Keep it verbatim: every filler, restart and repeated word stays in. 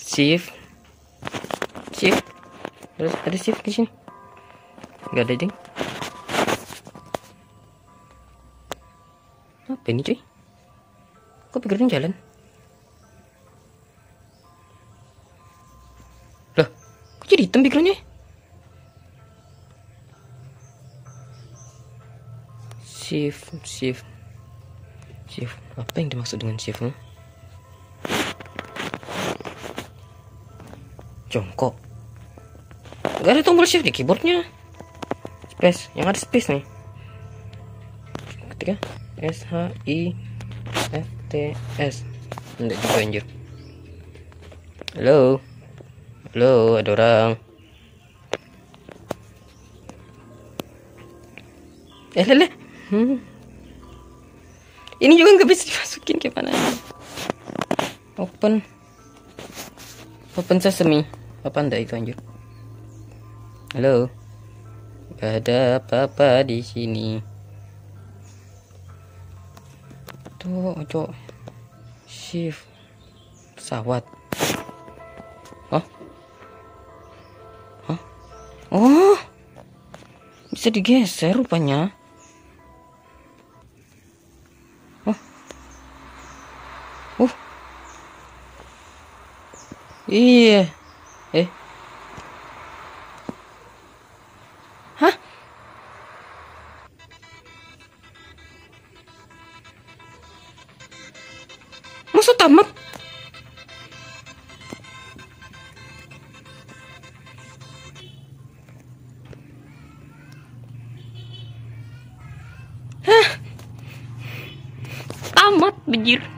Shift. Shift. Ada, ada shift di sini. Nggak ada, ding. Apa ini, cuy? Kok pikiran jalan? Lah, kok jadi hitam pikirannya? Shift, shift, shift. Apa yang dimaksud dengan shift? Hmm? Jongkok. Gak ada tombol shift di keyboardnya. Space, yang ada space nih. Ketika S H I F T S. Enggak juga anjir. Halo. Halo, ada orang. Eh, lele. Hmm. Ini juga nggak bisa dimasukin gimana? Open. Open sesame. Apa anda itu anjir? Halo. Gak ada apa-apa di sini. Tuh, cok. Shift. Pesawat. Hah? Hah? Oh. Bisa digeser rupanya. Oh. Uh. Iya. Eh. Hah? Masa tamat? Hah? Tamat, bejir.